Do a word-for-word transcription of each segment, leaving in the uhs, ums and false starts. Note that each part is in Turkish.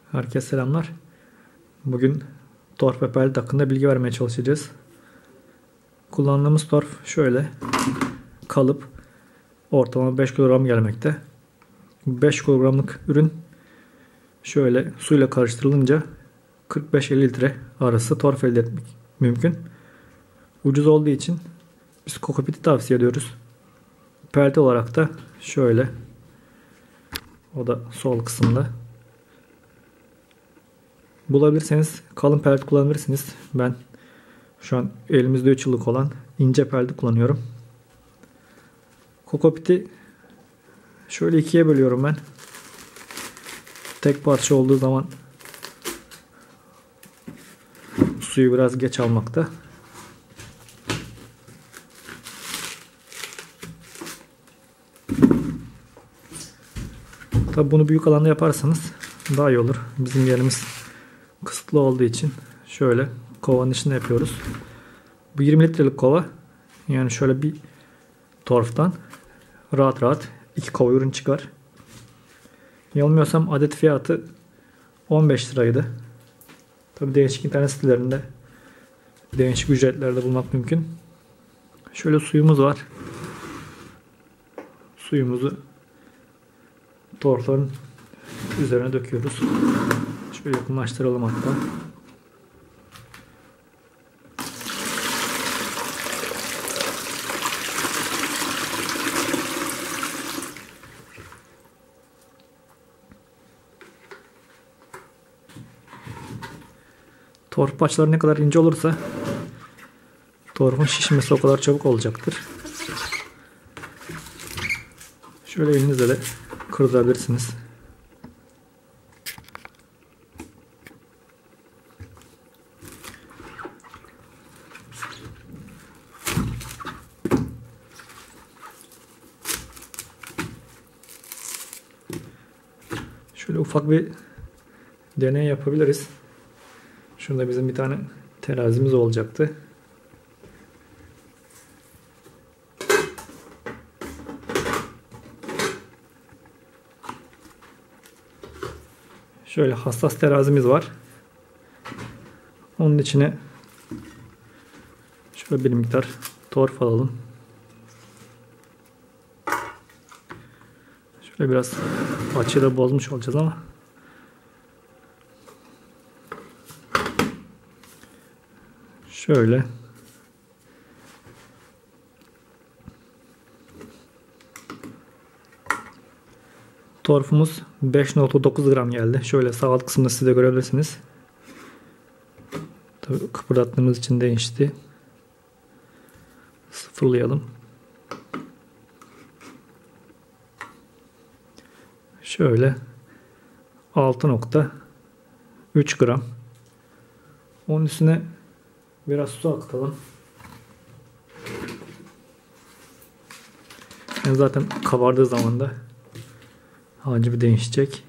Herkese selamlar. Bugün torf ve pelet hakkında bilgi vermeye çalışacağız. Kullandığımız torf şöyle. Kalıp ortalama beş kilogram gelmekte. beş kilogramlık ürün şöyle suyla karıştırılınca kırk beş elli litre arası torf elde etmek mümkün. Ucuz olduğu için biz kokopiti tavsiye ediyoruz. Pelet olarak da şöyle. O da sol kısımda. Bulabilirseniz kalın pelet kullanabilirsiniz. Ben şu an elimizde üç yıllık olan ince peleti kullanıyorum. Kokopiti şöyle ikiye bölüyorum ben. Tek parça olduğu zaman suyu biraz geç almakta. Tabi bunu büyük alanda yaparsanız daha iyi olur. Bizim yerimiz kısıtlı olduğu için şöyle kovanın içinde yapıyoruz. Bu yirmi litrelik kova. Yani şöyle bir torftan rahat rahat iki kova ürün çıkar. Yanılmıyorsam adet fiyatı on beş liraydı. Tabi değişik internet sitelerinde değişik ücretlerde bulmak mümkün. Şöyle suyumuz var. Suyumuzu torfların üzerine döküyoruz. Şöyle yakınlaştıralım hatta. Torf parçaları ne kadar ince olursa torfun şişmesi o kadar çabuk olacaktır. Şöyle elinizle de kırdırabilirsiniz. Şöyle ufak bir deney yapabiliriz. Şurada bizim bir tane terazimiz olacaktı. Şöyle hassas terazimiz var. Onun içine şöyle bir miktar torf alalım. Şöyle biraz açıyı da bozmuş olacağız ama şöyle torfumuz beş nokta dokuz gram geldi. Şöyle sağ alt kısmında siz de görebilirsiniz. Tabii kıpırdattığımız için değişti. Sıfırlayalım. Şöyle altı nokta üç gram. Onun üstüne biraz su akıtalım. Yani zaten kabardığı zaman da hacmi değişecek.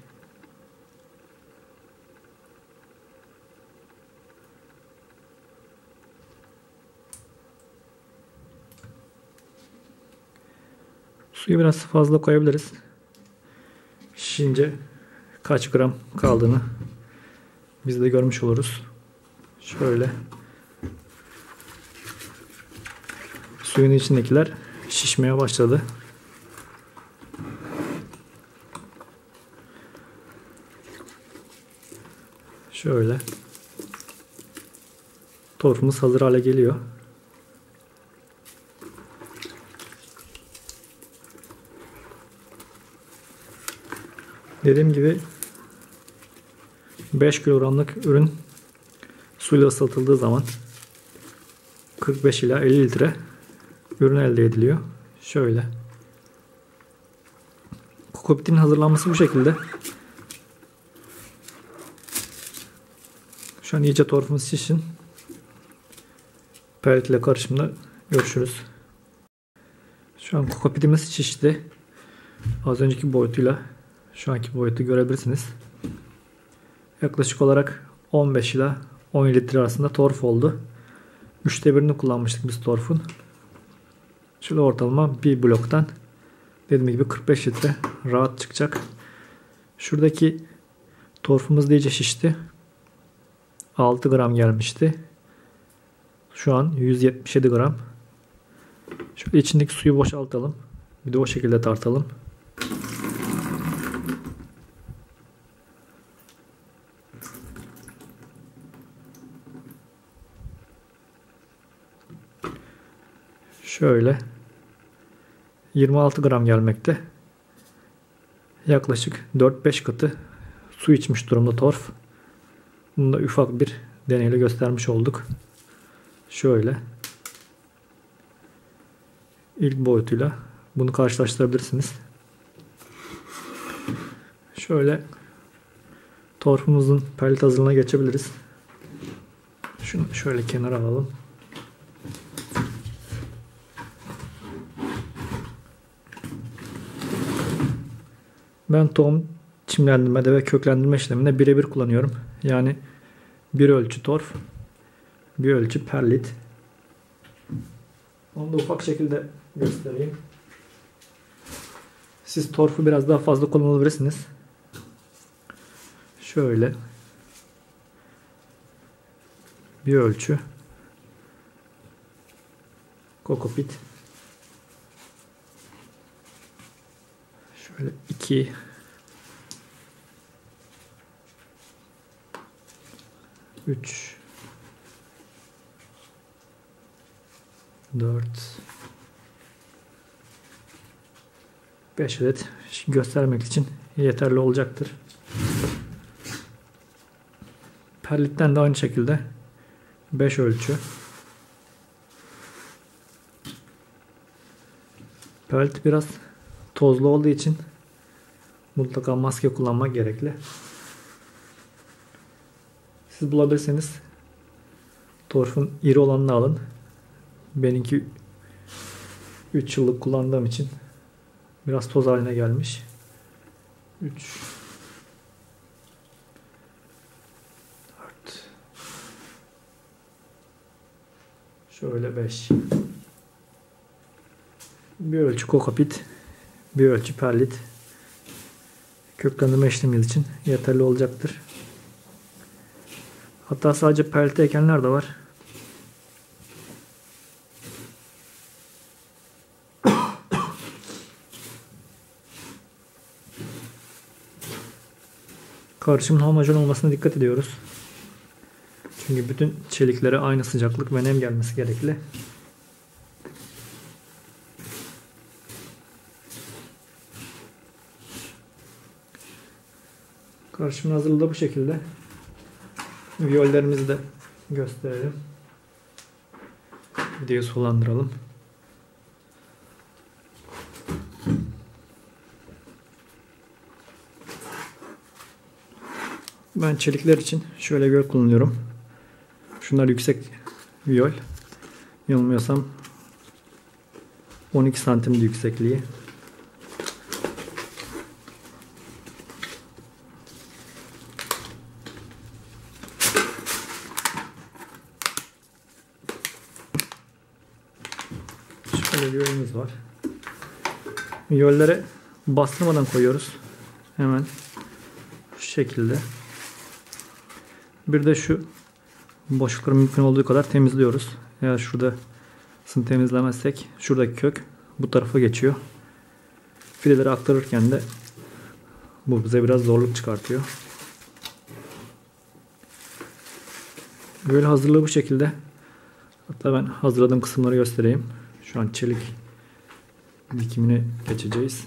Suyu biraz fazla koyabiliriz. Şişince kaç gram kaldığını biz de görmüş oluruz. Şöyle suyun içindekiler şişmeye başladı. Şöyle torfumuz hazır hale geliyor. Dediğim gibi beş kilogramlık ürün suyla ısıtıldığı zaman kırk beş ila elli litre ürün elde ediliyor. Şöyle. Kokopitin hazırlanması bu şekilde. Şu an iyice torfumuz şişsin. Pelet ile karışımda görüşürüz. Şu an kokopitimiz şişti. Az önceki boyutuyla şu anki boyutu görebilirsiniz. Yaklaşık olarak on beş ila on litre arasında torf oldu. üçte birini kullanmıştık biz torfun. Şöyle ortalama bir bloktan dediğim gibi kırk beş litre rahat çıkacak. Şuradaki Torfumuz da iyice şişti. altı gram gelmişti. Şu an yüz yetmiş yedi gram. Şöyle içindeki suyu boşaltalım. Bir de o şekilde tartalım. Şöyle yirmi altı gram gelmekte. Yaklaşık dört beş katı su içmiş durumda torf. Bunu da ufak bir deneyle göstermiş olduk. Şöyle ilk boyutuyla bunu karşılaştırabilirsiniz. Şöyle torfumuzun pellet hazırlığına geçebiliriz. Şunu şöyle kenara alalım. Ben tohum çimlendirmede ve köklendirme işleminde birebir kullanıyorum. Yani bir ölçü torf, bir ölçü perlit. Onu da ufak şekilde göstereyim. Siz torfu biraz daha fazla kullanabilirsiniz. Şöyle bir ölçü kokopit, şöyle iki, üç, dört, beş adet göstermek için yeterli olacaktır. Perlitten de aynı şekilde beş ölçü. Perlit biraz tozlu olduğu için mutlaka maske kullanmak gerekli. Siz bulabilirseniz torfun iri olanını alın. Benimki üç yıllık kullandığım için biraz toz haline gelmiş. üç, dört, şöyle beş. Bir ölçü kokopit, bir ölçü perlit. Köklendirme işlemimiz için yeterli olacaktır. Hatta sadece perlite ekenler de var. Karışımın homojen olmasına dikkat ediyoruz. Çünkü bütün çeliklere aynı sıcaklık ve nem gelmesi gerekli. Karışımın hazırlığı bu şekilde. Viyollerimizi de gösterelim. Videoyu sulandıralım. Ben çelikler için şöyle viyol kullanıyorum. Şunlar yüksek viyol. Yanılmıyorsam on iki santim yüksekliği. Şöyle viyolümüz var. Viyollere bastırmadan koyuyoruz. Hemen şu şekilde. Bir de şu boşlukları mümkün olduğu kadar temizliyoruz. Eğer şurada temizlemezsek şuradaki kök bu tarafa geçiyor. Fideleri aktarırken de bu bize biraz zorluk çıkartıyor. Böyle hazırlığı bu şekilde. Hatta ben hazırladığım kısımları göstereyim. Şu an çelik dikimine geçeceğiz.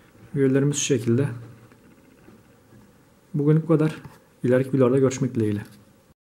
Viyollerimiz şu şekilde. Bugünlük bu kadar. İleriki videolarda görüşmek dileğiyle.